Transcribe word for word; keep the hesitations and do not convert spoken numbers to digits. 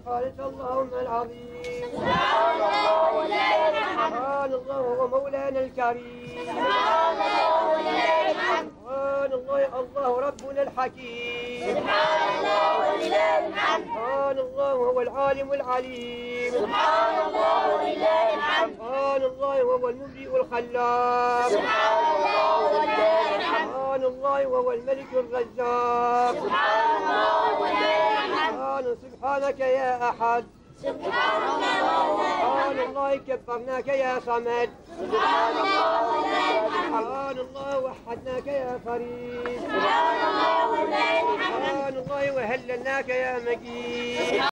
سبحانك اللهم العظيم. سبحان الله ولله الحمد. سبحان الله هو مولانا الكريم. سبحان الله ولله الحمد. سبحان الله الله ربنا الحكيم. سبحان الله ولله الحمد. سبحان الله هو العالم العليم. سبحان الله ولله الحمد. سبحان الله هو المبدئ الخلاق. سبحان الله ولله الحمد. سبحان الله وهو الملك الرزاق. سبحان الله ولله الحمد. سبحانك يا أحد. سبحان الله سبحان الله كبرناك يا صمد. سبحان الله ولله الحمد. سبحان الله وحدناك يا فريد. سبحان الله ولله الحمد. سبحان الله وهللناك يا مجيد.